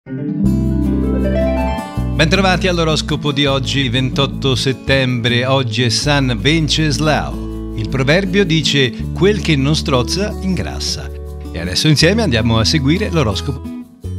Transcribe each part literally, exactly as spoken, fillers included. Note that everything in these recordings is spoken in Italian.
Bentrovati all'oroscopo di oggi, ventotto settembre. Oggi è San Venceslao. Il proverbio dice: quel che non strozza ingrassa. E adesso insieme andiamo a seguire l'oroscopo.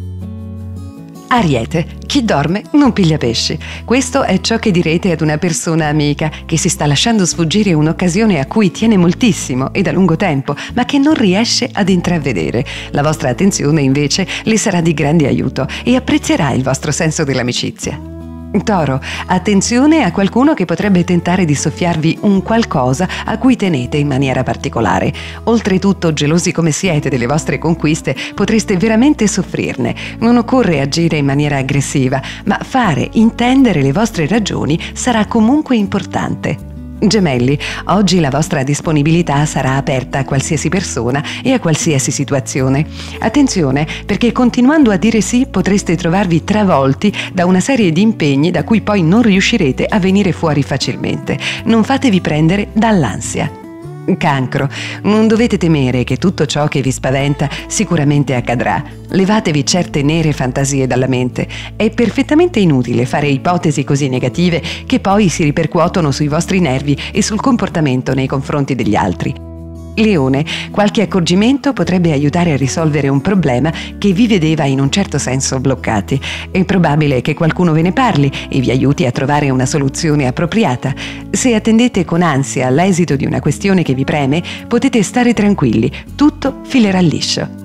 Ariete, chi dorme non piglia pesci. Questo è ciò che direte ad una persona amica che si sta lasciando sfuggire un'occasione a cui tiene moltissimo e da lungo tempo, ma che non riesce ad intravedere. La vostra attenzione invece le sarà di grande aiuto e apprezzerà il vostro senso dell'amicizia. Toro, attenzione a qualcuno che potrebbe tentare di soffiarvi un qualcosa a cui tenete in maniera particolare. Oltretutto, gelosi come siete delle vostre conquiste, potreste veramente soffrirne. Non occorre agire in maniera aggressiva, ma fare intendere le vostre ragioni sarà comunque importante. Gemelli, oggi la vostra disponibilità sarà aperta a qualsiasi persona e a qualsiasi situazione. Attenzione, perché continuando a dire sì potreste trovarvi travolti da una serie di impegni da cui poi non riuscirete a venire fuori facilmente. Non fatevi prendere dall'ansia. Cancro, non dovete temere che tutto ciò che vi spaventa sicuramente accadrà. Levatevi certe nere fantasie dalla mente. È perfettamente inutile fare ipotesi così negative che poi si ripercuotono sui vostri nervi e sul comportamento nei confronti degli altri. Leone, qualche accorgimento potrebbe aiutare a risolvere un problema che vi vedeva in un certo senso bloccati. È probabile che qualcuno ve ne parli e vi aiuti a trovare una soluzione appropriata. Se attendete con ansia l'esito di una questione che vi preme, potete stare tranquilli, tutto filerà liscio.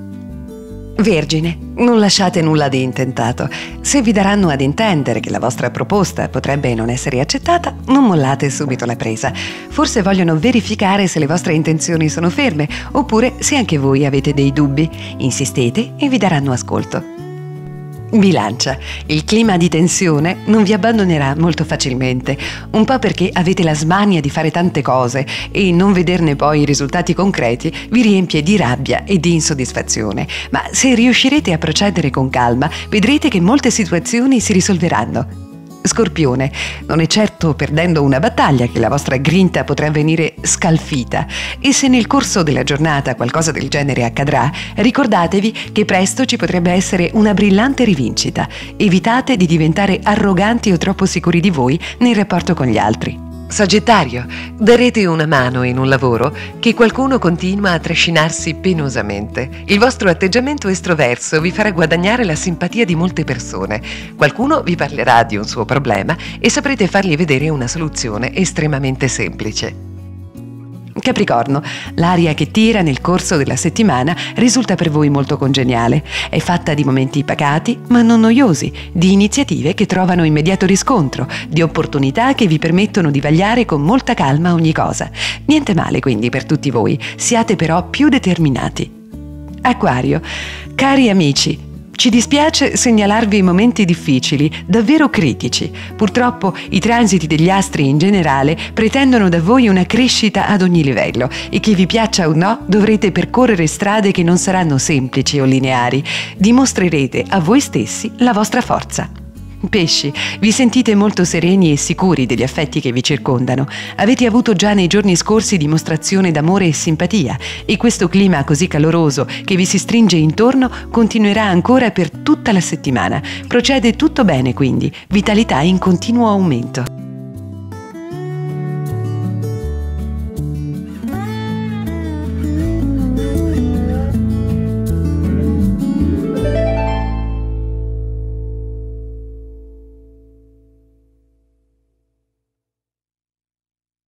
Vergine, non lasciate nulla di intentato. Se vi daranno ad intendere che la vostra proposta potrebbe non essere accettata, non mollate subito la presa. Forse vogliono verificare se le vostre intenzioni sono ferme, oppure se anche voi avete dei dubbi. Insistete e vi daranno ascolto. Bilancia, il clima di tensione non vi abbandonerà molto facilmente, un po' perché avete la smania di fare tante cose e non vederne poi i risultati concreti vi riempie di rabbia e di insoddisfazione, ma se riuscirete a procedere con calma vedrete che molte situazioni si risolveranno. Scorpione, non è certo perdendo una battaglia che la vostra grinta potrà venire scalfita e se nel corso della giornata qualcosa del genere accadrà, ricordatevi che presto ci potrebbe essere una brillante rivincita. Evitate di diventare arroganti o troppo sicuri di voi nel rapporto con gli altri. Sagittario, darete una mano in un lavoro che qualcuno continua a trascinarsi penosamente. Il vostro atteggiamento estroverso vi farà guadagnare la simpatia di molte persone. Qualcuno vi parlerà di un suo problema e saprete fargli vedere una soluzione estremamente semplice. Capricorno, l'aria che tira nel corso della settimana risulta per voi molto congeniale. È fatta di momenti pacati ma non noiosi, di iniziative che trovano immediato riscontro, di opportunità che vi permettono di vagliare con molta calma ogni cosa. Niente male quindi per tutti voi, siate però più determinati. Acquario, cari amici, ci dispiace segnalarvi momenti difficili, davvero critici. Purtroppo i transiti degli astri in generale pretendono da voi una crescita ad ogni livello e che vi piaccia o no dovrete percorrere strade che non saranno semplici o lineari. Dimostrerete a voi stessi la vostra forza. Pesci, vi sentite molto sereni e sicuri degli affetti che vi circondano. Avete avuto già nei giorni scorsi dimostrazione d'amore e simpatia e questo clima così caloroso che vi si stringe intorno continuerà ancora per tutta la settimana. Procede tutto bene quindi, vitalità in continuo aumento.